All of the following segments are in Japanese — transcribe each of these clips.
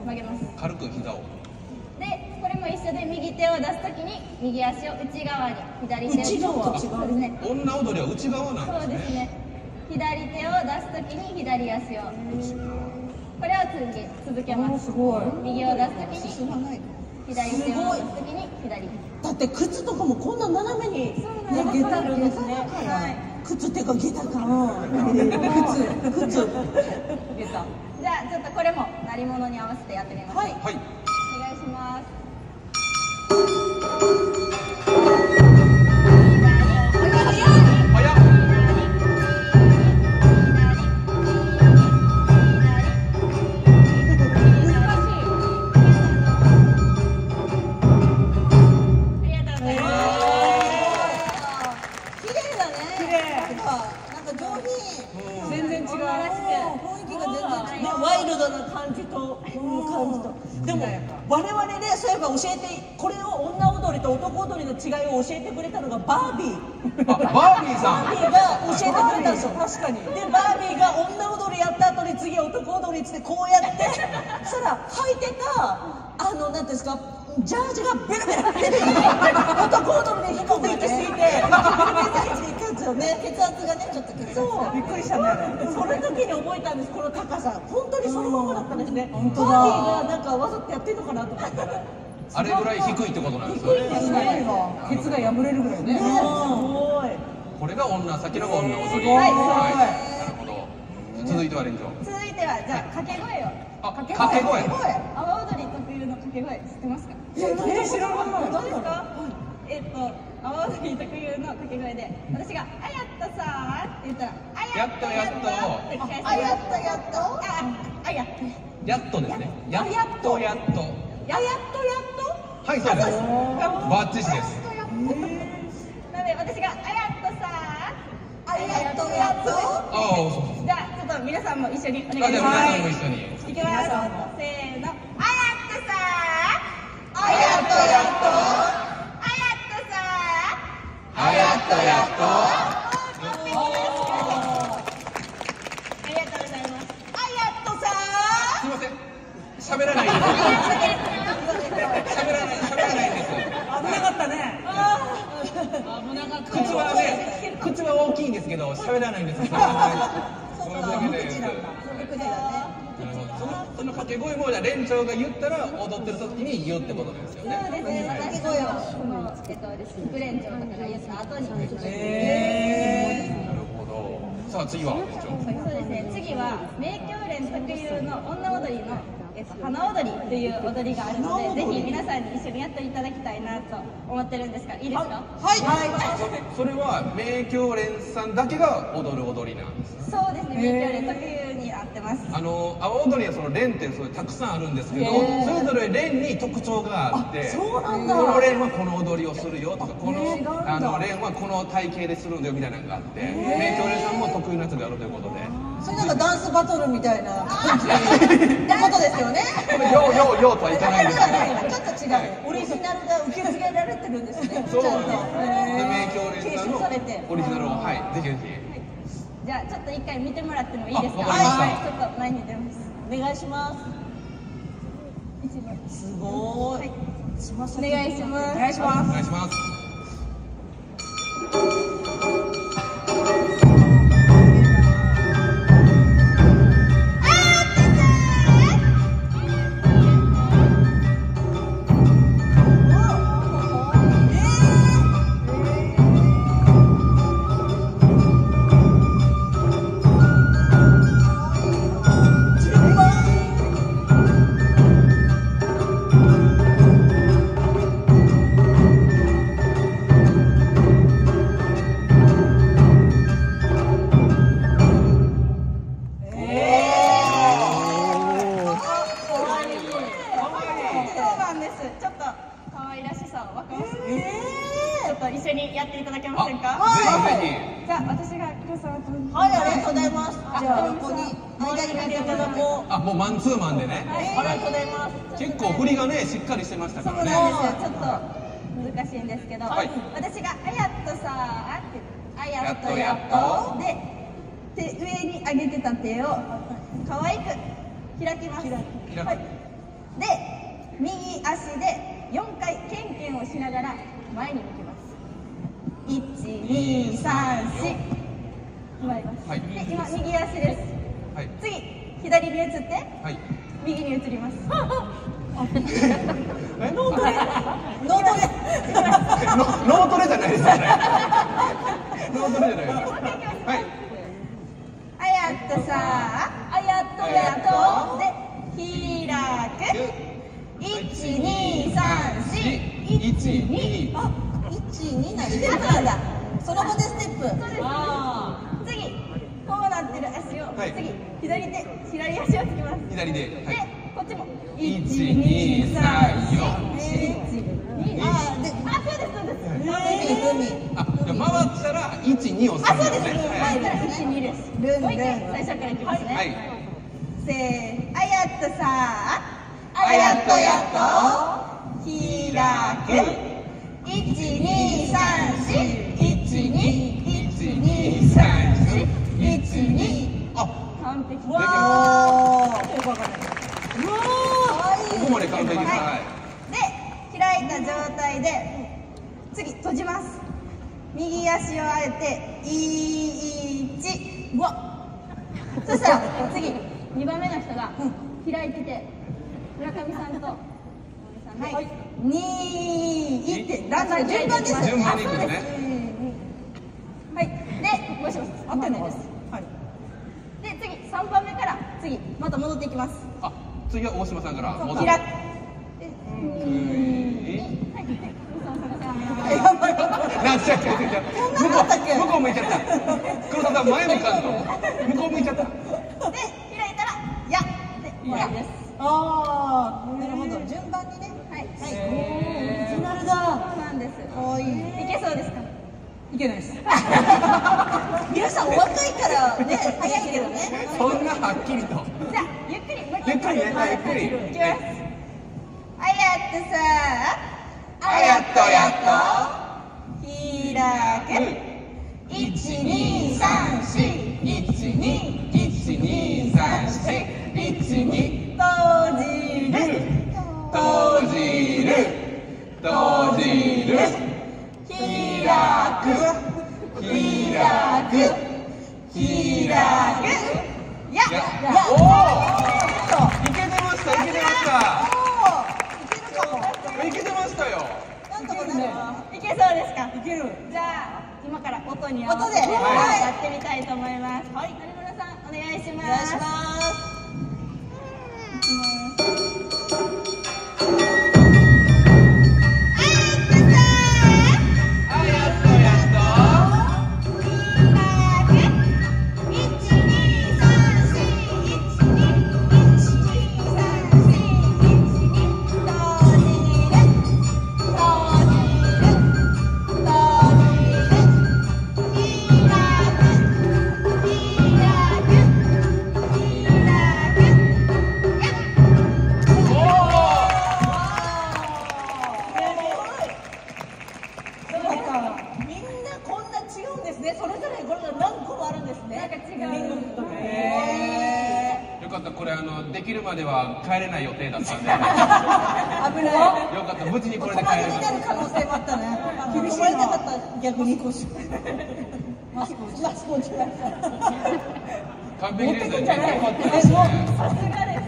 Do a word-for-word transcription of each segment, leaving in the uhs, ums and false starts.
曲げます。 軽く膝を。 で、これも一緒で右手を出すときに右足を内側に、左手を内側。 そうですね。 女踊りは内側なんそうでね。 ですすね。左手を出すときに左足を。これを次続けます。 すごい。 右を出すときに進まない。 左手を出すときに左。 だって靴とかもこんな斜めにね下駄るんですね。はい。靴っていうか下駄か。靴靴下駄。 じゃあちょっとこれも鳴り物に合わせてやってみます。 はい。 はい。 お願いします。 早っ。 ワイルドな感じとこの感じと、でも我々ね、そういえば教えて、これを女踊りと男踊りの違いを教えてくれたのがバービー。 あ、バービーさん。 バービーが教えてくれたんですよ。確かに。でバービーが女踊りやった後に次男踊りっつってこうやってそしたら履いてたあのなんていうんですか、ジャージがベラベラベラ男踊りで低く行き過ぎてね、血圧がね、ちょっと血圧がびっくりしたね。その時に覚えたんです、この高さ。本当にそのままだったんですね。バービーがなんかわざとやってるのかなと思ったら、 あれぐらい低いってことなんですよね。 低いんですね。ケツが破れるぐらいね。すごい。 これが女、先のが女踊り。 はい、 なるほど。続いては連長。 続いてはじゃあ掛け声を。 あ、掛け声。 阿波踊り特有の掛け声知ってますか？ え、知らない。 どうですか？えっと阿波踊り特有の掛け声で、私があやっとさーって言ったら、 やっとやっと。 あやっとやっと。あ、あやっと。 やっとですね。やっとやっと。 ややっとやっと。 はい、そうです。バッチシです。 なので私があやっとさー、あやっとやっと。 ああ、そう。 じゃあちょっと皆さんも一緒におあ、じゃ願いします。 あ皆さんも一緒に。 いきます。せーの。あやっとさー、 あやっとやっと。 あやっとやっと。 ありがとうございます。 あやっとさすみません。喋らないです。喋らない、喋らないです。 ー。危なかったね。危なかった。 口はね、口は大きいんですけど、喋らないんです。それだけです。そのその掛け声もじゃあ連長が言ったら踊ってる時に言うってことなんですよね。 そうですね。私声をこのえっと副連長とかが言った後に。 へなるほど。さあ次は連長。 そうですね。次は名教連特有の女踊りのえっと花踊りという踊りがあるので、ぜひ皆さんに一緒にやっていただきたいなと思ってるんですが、いいですか？ はいはそれは名教連さんだけが踊る踊りなんです。 そうですね。名教連特有になってます。 あの阿波踊りはその連ってそういうたくさんあるんですけど、それぞれ連に特徴があって、 そうなんだ。 この連はこの踊りをするよとか、このあの連はこの体型でするんだよみたいなのがあって、名教連さんも得意なやつがあるということで。 それなんかダンスバトルみたいな感じってことですよね。 ようようようとはいかないんですけど。 ちょっと違う。オリジナルが受け継げられてるんですね。 そうちゃんと。 で名教連さんのオリジナルをはいぜひぜひ。 じゃあちょっと一回見てもらってもいいですか？ あ、わかりました。 はい、ちょっと前に出ます。 お願いします。すごーい。 お願いします。 お願いします。 お願いします。 一緒にやっていただけませんか？ ぜひぜひ。 じゃあ私が黒沢君。 はい、ありがとうございます。じゃあ横に間に入れていただこう。 あ、もうマンツーマンでね。 ありがとうございます。 結構振りがねしっかりしてましたからね。 そうなんですよ。ちょっと難しいんですけど、 はい、 私があやっとさーってあやっとやっとで手上に上げてた手を可愛く開きます。 開く。 はい。 で右足でよんかいケンケンをしながら前に向きます。いちにさんし回ります、はい、で今右足です、はい、次左に移って、はい、右に移ります。 脳トレ脳トレ脳トレじゃないですよね。脳トレじゃないです。はい。 あやっとさあやっとやっとで開く。いちにさんしいちにあいちになステップなんだ。その場でステップ。 そうです。次こうなってる足を、はい、次左手左足をつきます。 左手、はい、 でこっちもいちにさんよんあであそうですそうです。 海海あじゃ回ったらいちにをするんですね。 はいいちにです。もう一回最初からいきますね。はい。せーあやっとさあやっとやっと開く。いちにさんしいちにいちにさんしいちにあ完璧。 わーよくわかんない。うわーここまで完璧です。はいで開いた状態で次閉じます。右足をあえていちうわそしたら次にばんめの人が開いてて村上さんとはい、にってだんだん順番です。 順番にいくんですね。 はい、で、もしもし、合ってないです。はい。で、次さんばんめから次また戻っていきます。 あ、次は大島さんから戻る。開く。 やばい。 なっちゃった。向こう向いちゃった。黒田さん前向かんの。向こう向いちゃった。で、 開いたらやで終わりです。 ああ、なるほど。順番にね。 はい。 はい。オリジナルだ。 そうなんです。 可愛い。 いけそうですか？ いけないです。皆さんお若いからね、早いけどね。 そんなはっきりと。 じゃあゆっくり。 ゆっくりね。ゆっくり。 いきます。あやっとさあやっとやっと開く。いちにさんしいちにいちにさんしいちに閉じる閉じる閉じる開く開く開くややおおいけてましたいけてましたいけてましたよ。 なんとかなる。 いけそうですか？ いける。 じゃあ今から音に合わせてやってみたいと思います。はい。有村さんお願いします。 お願いします。 これあのできるまでは帰れない予定だったんで危ない。 よかった無事にこれで帰れます。 止まりになる可能性もあったね。止まりたかった逆にマスコンマスコン完璧ですね。よかったですね。 さすがです。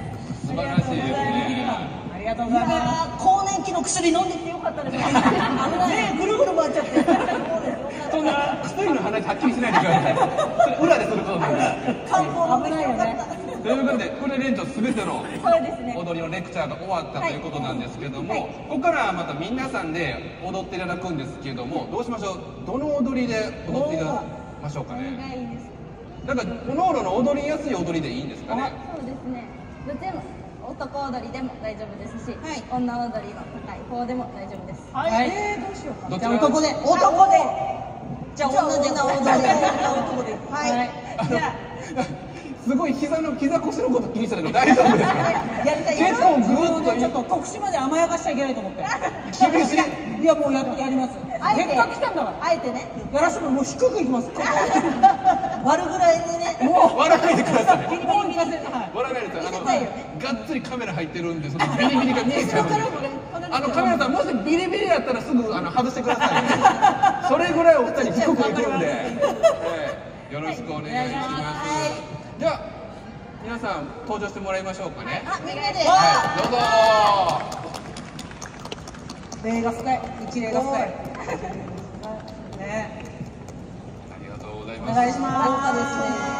素晴らしいですね。 ありがとうございます。更年期の薬飲んできてよかったです。危ない。ぐるぐる回っちゃって。 そんな薬の話はっきりしないでください。それ裏ですることなんです。 漢方危ないよね。 ということで、これ連長すべての踊りのレクチャーが終わったということなんですけども、はいはい、ここからはまた皆さんで踊っていただくんですけども、どうしましょう。どの踊りで踊っていただきましょうかね。なんかおのおのの踊りやすい踊りでいいんですかね。 そうですね。どっちも男踊りでも大丈夫ですし、はい、女踊りの高い方でも大丈夫です。 はい。はい、えー、どうしようか。 どっちじゃあ男で男で。じゃあ女で男で。男で。はい。 じゃあ。 すごい膝の膝腰のこと気にしたけど大丈夫ですか？ やりたい。 結構グーッとちょっと徳島で甘やかしちゃいけないと思って。 厳しい。 いやもうややります。せっかく来たんだから。 あえてね。 やらせてももう低くいきます。割るぐらいでね。 もう割らないでください。 ギリギリ見せて。 割らないでください。あのがっつりカメラ入ってるんで、そのビリビリが見えちゃうんですよ。あのカメラさん、もしビリビリやったらすぐあの外してくださいね。それぐらいお二人低くいくんで、えーよろしくお願いします。では皆さん登場してもらいましょうかね。 あ、みんなで。 はい、どうぞー。 例が深い、一例が深い。ね。 ありがとうございおます。 願いします。 よかったですね。